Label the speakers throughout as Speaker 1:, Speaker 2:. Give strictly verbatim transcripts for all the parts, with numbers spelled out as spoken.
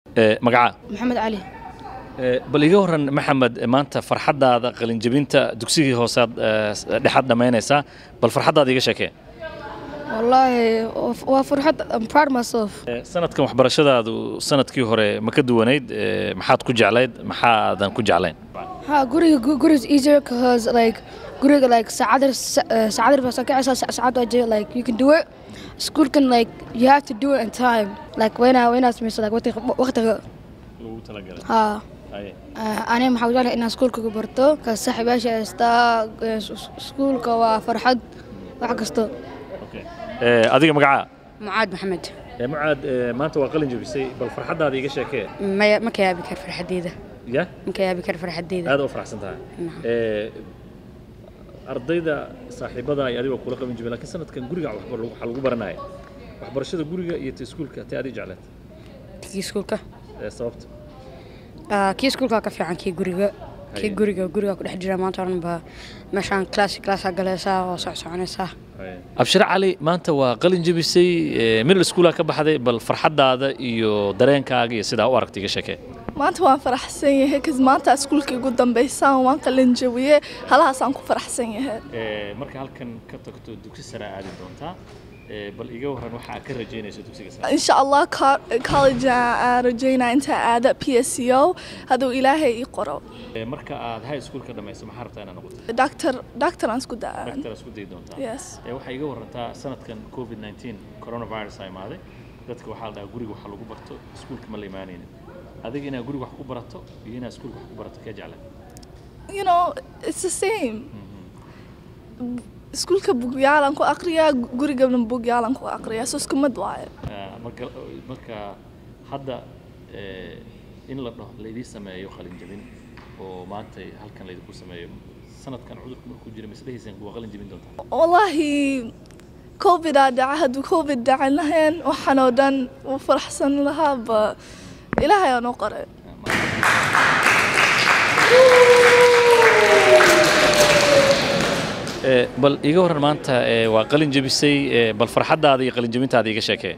Speaker 1: مقعة
Speaker 2: محمد علي.
Speaker 1: بل iga waran maxamed maanta farxadaada qalin jabinta dugsigii hoosaad dhaxad dhameynaysa bal farxadaada iga sheekee
Speaker 2: والله وفرحت I'm proud of myself.
Speaker 1: sanadkan waxbarashadaadu sanadkii hore ma ka duwaneyd maxaad ku jeclayd maxaadan ku jeclayn
Speaker 2: ها guriga guriga is easier because like guriga like ساعات ساعات بس كعس ساعات أجي like you can do it. School can like you have to do it in time like when I when I miss like وقت وقت ها أنا محاول على إن سكول كبرته كصاحب أشياء استا سكول كوا فرحت وعكسته.
Speaker 1: أوكي. أديك مقعة.
Speaker 3: معاد محمد.
Speaker 1: معاد ما أنت واقلين جبسي بالفرحة هذه إيش شكله؟
Speaker 3: ما ما كيا بكر فرحة جديدة.
Speaker 1: يا؟
Speaker 3: ما كيا بكر فرحة جديدة.
Speaker 1: هذا أفرح سنتها. نعم. أرضيدا صاحبة يعني وكل قبل جبل لكن سنة كان جورجا وحبر حلقوا برناي. وحبر شذا جورجا يتسكول كتادي جعلت.
Speaker 3: كي سكول كه؟
Speaker 1: صوبت.
Speaker 3: آه كي سكول كافي عن كي جورجا كي جورجا جورجا كل حجرة ما تعرف ب مشان كلاس كلاس جلسة وصعصع عنسة.
Speaker 1: أبشر علي ما أنت وقلن جبسي من السكول كبحدي بالفرحة هذا يو درين كاجي سيدا وارك تيجي شكل.
Speaker 4: ما أنت وان فرح سيء هيك ما أنت سكول كي قدام بيسان وان قلن جوية هلا سانكو فرح سيء هاد.
Speaker 1: مركي هالكن كتكتو دوكسي سرا عادي دونتا. بل إيجوها نوح أكرر جينا شو دوكسي سرا.
Speaker 4: إن شاء الله كولج رجينا أنت عادة بي إس سي أو هذا إلهي يقرأ.
Speaker 1: مركي هاي سكول كده ما يسمى حرت أنا نقول.
Speaker 4: دكتور دكتور أنسكو دا.
Speaker 1: دكتور أنسكو دي دونتا.
Speaker 4: يس.
Speaker 1: وح إيجوها رنتا سنة كان كوفيد تسعة عشر كورونا فيروس هاي ماذا. dadka waxa la guriga waxa lagu barto iskuulka ma la iimaaneen adiga ina guriga wax ku barato iyo ina iskuulka wax ku barato ka jeclaan
Speaker 4: you know it's the same iskuulka bugyaalan ku aqriya guriga bugyaalan ku aqriya soo isku mid waaye
Speaker 1: marka marka hadda in la dhaho leedii sameeyo qalin jabin oo maanta halkan leedii ku sameeyo sanadkan cudurku markuu jiray mas'aladiisan waa qalin jabin doonta
Speaker 4: wallahi كوفيد عهد وكوفيد دعلهن وحنودن وفرحسن لها ب إلهي أنا قرأ.
Speaker 1: بل إيجور ما أنت وقلن جبسي بل فرحة هذه قلن جبنت هذه كشكل.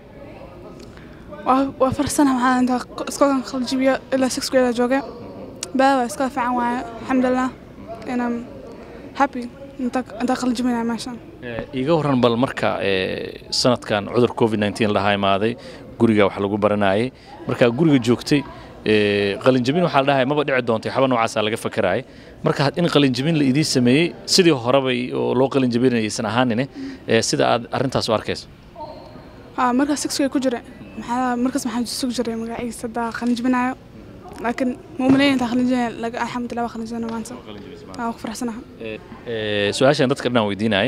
Speaker 5: وفرحسنا مع أنت سكون قلن جبية إلى sixth grade جوجا. بابا سكون في عوام الحمد لله أنا happy. أنت أنت قلن جبنا ماشان.
Speaker 1: iiga waran bal marka ee sanadkan cudur covid nineteen la haymaaday guriga wax lagu baranayay marka guriga joogtay ee qalin jabin waxa la dhahay maba dhici doonto xaba noocaas laga fakaraay marka in qalin jabin la idin sameeyay sidii horeba oo loo qalin jabinaysan ahaanine ee sida aad arintaas u arkayso
Speaker 5: ha marka six ku jira maxaa markaas maxaa suuq jiray magaciisa da qalin jabinayo laakiin muuminiin ta qalin jabin laga alxamdulillah qalin jabina maanta waa ku faraxsanahay
Speaker 1: ee su'aashan dadka dhan weydiinay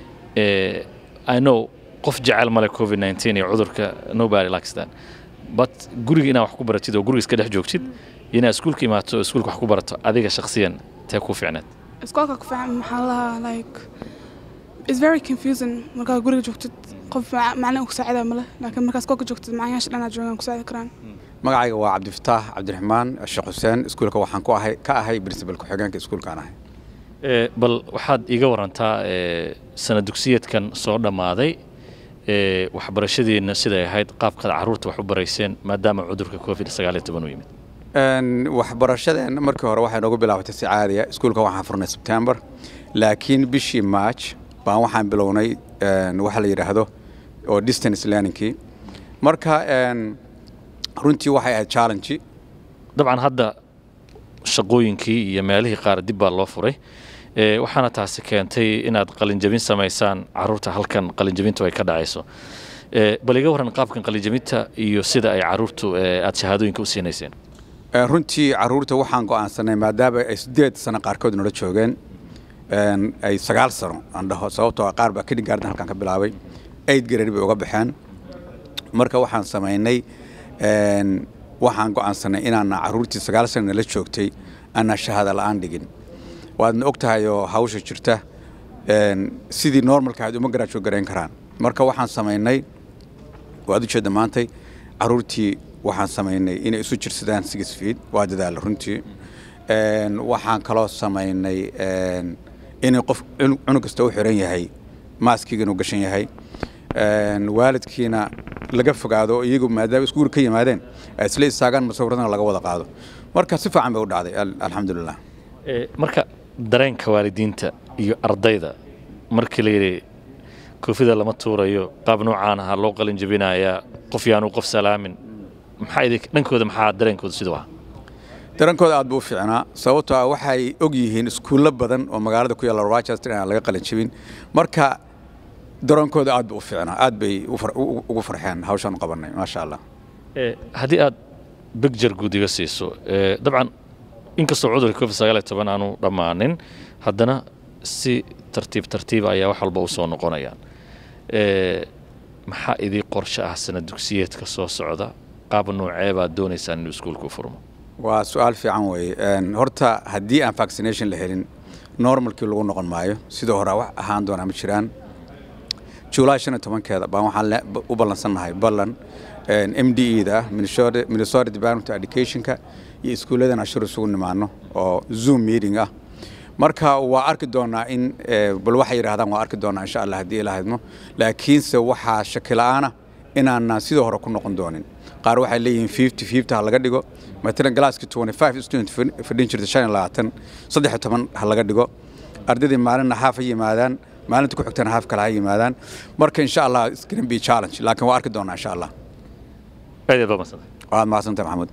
Speaker 1: I know qof jecel male covid nineteen iyo cudurka nobody likes that but guriga ina wax ku baratid oo guriga iska dhex joogtid ina iskuulka imaato iskuulka wax ku barato adiga shakhsiyan tay ku fiicnad
Speaker 5: iskuulka ku fiican maxaa la like it's very confusing marka guriga joogtid qof macna uu saacada male laakiin marka iskuulka joogtid macnaheesh dhana joogan ku saacidi karaan
Speaker 6: magacayga waa Cabdifataax Cabdiraxmaan Sheekh Xuseen iskuulka waxaan ku ahay ka ahay principal ku xigeenka iskuulka aan ahay
Speaker 1: ee bal waxaad iiga warantaa ee sanad dugsiyeedkan soo dhamaaday ee waxbarashadeena sida ay ahayd qaabka caruurta wax u barayseen maadaama cudurka covid sagaal iyo toban uu yimid
Speaker 6: een waxbarashadeena markii hore waxay noogu bilaabatay si caadi ah iskuulka waxaan furnay September laakiin bishii March baan waxaan bilownay een waxa la yiraahdo oo distance learning marka een runtii waxay ahayd challenge
Speaker 1: dabcan hadda shaqooyinkii iyo meelihii qaar dib baa loo furay ee waxaana taasi keentay inaad qalin jabin sameysaan caruurta halkan qalin jabintu ay ka dhacayso ee bal iga waran qaabkan qalin jabinta iyo sida ay caruurtu aad shahaadooyinka u siineyseen
Speaker 6: ee runtii caruurta waxaan go'aansanay maadaama ay sideed sano qaarkood nala joogeen een ay sagaal sano aan dhaho sababtoo qaar baa kidin gaardan halkan ka bilaabay eight grade bay uga baxeen marka waxaan sameynay een waxaan go'aansanay inaan caruurtii sagaal sano nala joogtay ana shahaada la'aan dhigin waadna ogtahay oo hawsha jirta een sidii normalka aad uma garaajo gareyn karaan marka waxaan sameynay waad u jeeda maantay caruurtii waxaan sameynay inay isu jirsadaan six feet waa dadaal runtii een waxaan kaloo sameynay een in qof cunug kasta u xiran yahay maaskiga inuu gashan yahay een waalidkiina laga fogaado iyagu maadaama iskuul ka yimaadeen ay isla istaagaan masawirradana laga wada qaado marka si fiican bay u dhacday alxamdulilah
Speaker 1: marka dareenka waalidiinta iyo ardayda markii la yiri koofida lama tuurayo qaab noocaan ah loo qalin jabinayaa qof yaanu qof salaamin maxay dhankooda maxaa dareenkooda sidoo ah
Speaker 6: dareenkooda aad buu fiicnaa sababtoo ah waxay og yihiin iskuulo badan oo magaalada ku yaala Rochester aan laga qalin jabin marka dareenkooda aad buu fiicnaa aad bay ugu farxeen hawshan qabanay ma sha Allah
Speaker 1: ee hadii aad picture guudiga siiso ee dabcan inkastoo cudurka covid sagaal iyo toban aanu dhamaanin haddana si tartiib tartiib ayaa wax walba u soo noqonayaan ee maxaa idii qorshe ah sanad dugsiyeedka soo socda qaab noocee baad doonaysaan in iskuulku furmo
Speaker 6: waa su'aal fiican way een horta hadii aan vaccination la helin normalkii lagu noqon maayo sidoo hore wax ahaan doona ma jiraan July shan iyo toban-keeda baan waxaan u ballansanahay ballan een M D E da Minnesota Minnesota Department of Education-ka iyo iskuuladana ashur isugu nimaano oo Zoom meeting ah marka waa arki doonaa in bal waxay yiraahdaan waa arki doonaa insha Allah hadii ilaahayno laakiin se waxa shakilaana inaan sidoo hore ku noqon doonin qaar waxay leeyihiin fifty fifty ha laga dhigo matalan galaaska twenty-five student fadhin jirta shan iyo labaatan saddex iyo toban ha laga dhigo ardayda maalinna haaf ay yimaadaan maalinta ku xigtana haaf kale ay yimaadaan marka insha Allah it's going to be challenge laakiin waa arki doonaa insha Allah
Speaker 1: aad baa masan
Speaker 6: waa maasanta Maxamed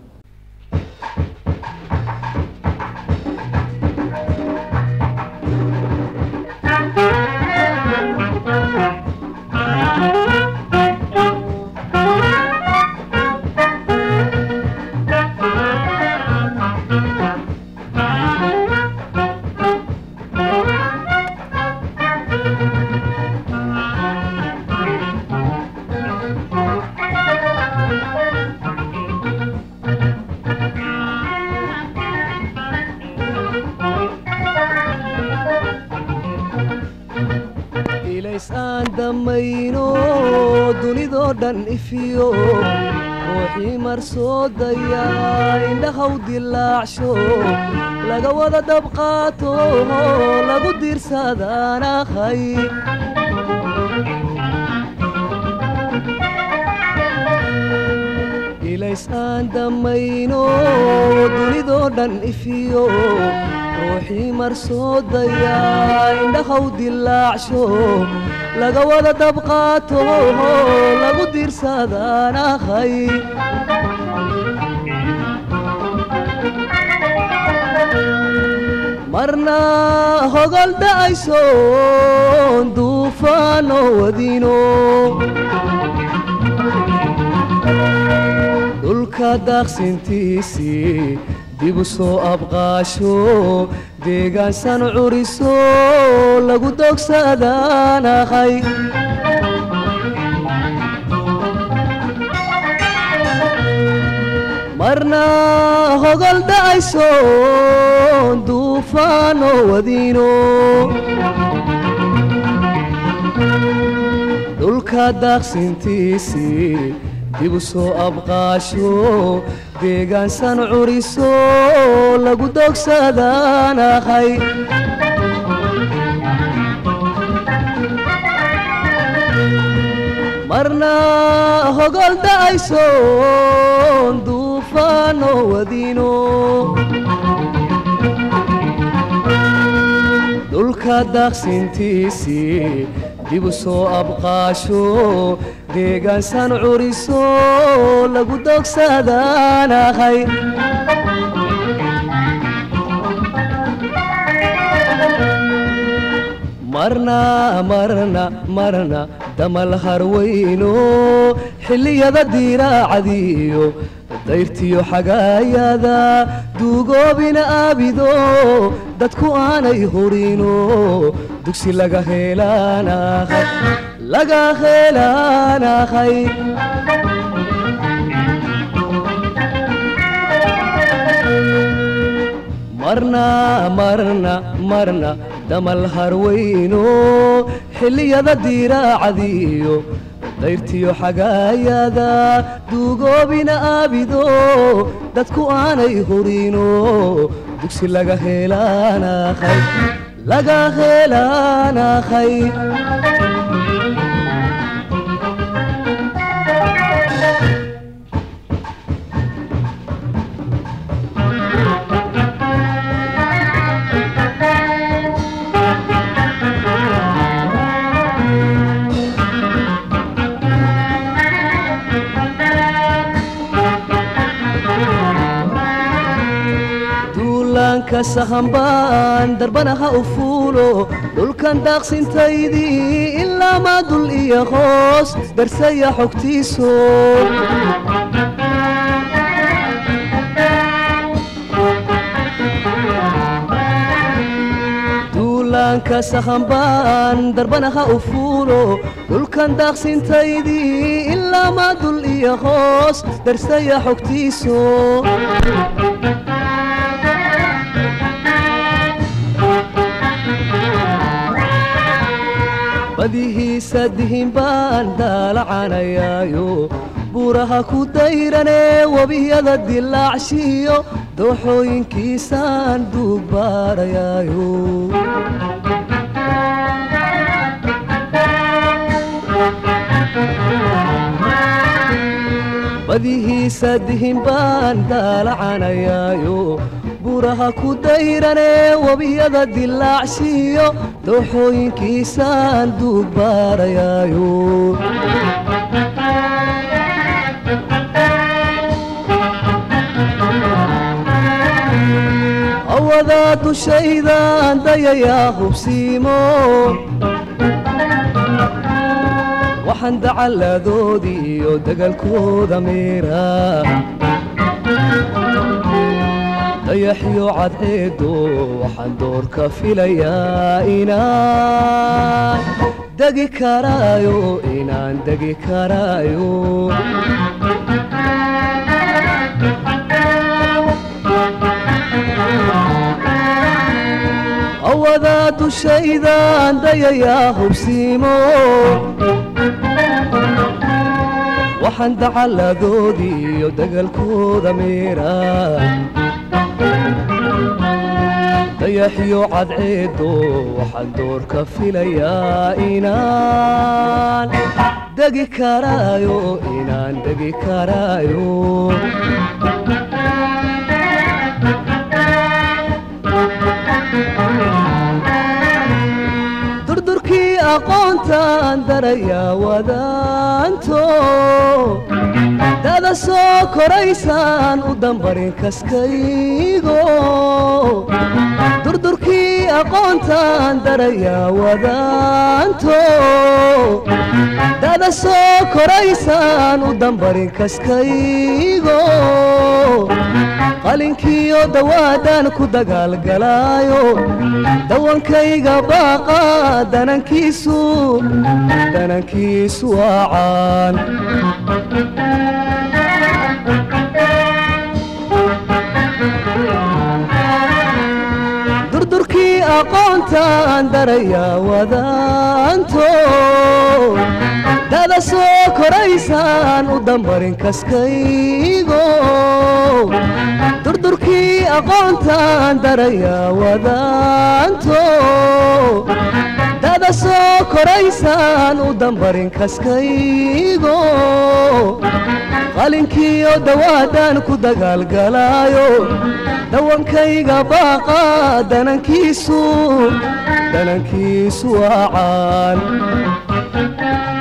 Speaker 7: ifiyo ruuxii marsoodaya indhahaw dilaacsho laga wada dabqaato lagu diirsadaanahay ilays aan damayno dunidoo dhan ifiyo ruuxii marsoodaya indhahaw dilaacsho laga wada dabqaato lagu diirsadaanahay marna hogol dhacayso duufaano wadino dhulka daaqsintiisii dib u soo abqaasho deegaansan curiso lagu dogsadaanahay marna hogol dhacayso duufaano wadino dhulka daaqsintiisii dib u soo abqaasho deegaansan curiso lagu dogsadaanahay marna hogol dhacayso duufaano wadino dhulka daaqsintiisii dib u soo abqaasho deegaansan curiso lagu dogsadaanahay marna marna marna damal harweyno xilliyada diiraacadiyo dayrtiyo xagaayada duugoobina aabido dadku aanay hurino dugsi laga helaanahay laga helaanahay marna marna marna damal harweyno xilliyada diiraacadiyo dayrtiyo xagaayada duugoobina aabido dadku aanay hurino dugsi laga helaanahay laga helaanahay duulaanka sahambaan darbanaha u fuulo dhulkan daaqsintaydii ilaa maa dul iyo hoos darsaya xogtiiso duulaanka sahambaan darbanaha u fuulo dhulkan daaqsintaydii ilaa maa dul iyo hoos darsaya xogtiiso badihiisa dihin baan daalacanayaayo buuraha ku dayrane webiyada dilaacshiyo dooxooyinkiisaan duugbaadhayaayo badihiisa dihin baan daalacanayaayo buuraha ku dayrane webiyada dilaacshiyo dooxooyinkiisaan duugbaadhayaayo awadaa dushaydan dayayaa hubsiimo waxaan dacalladoodii iyo dagalkooda meera dayaxyo cadceedo waxaan doorka filayaa inaan degi karaayo inaan degi karaayo awadaa dushaydan dayayaa hubsiimo waxaan dacalladoodii iyo dagalkooda meera dayaxyo cadceedo waxaan doorka filayaa inaan degi karaayo inaan degi karaayo durdurkii aqoontaan darayaa wadaanto dada soo koraysaan u dambarin kaskaygo durdurkii aqoontaan darayaa wadaanto dada soo koraysaan u dambarin kaskaygo qalinkiyo dawaadan ku dagaalgalaayo dawankayga baaqa danankiisu danankiisu waacaan durdurkii aqoontaan darayaa wadaanto dada soo koraysaan u dambarin kaskaygo durdurkii aqoontaan darayaa wadaanto dada soo koraysaan u dambarin kaskaygo qalinkiyo dawaadan ku dagaalgalaayo dawankayga baaqa danankiisu danankiisu waacaan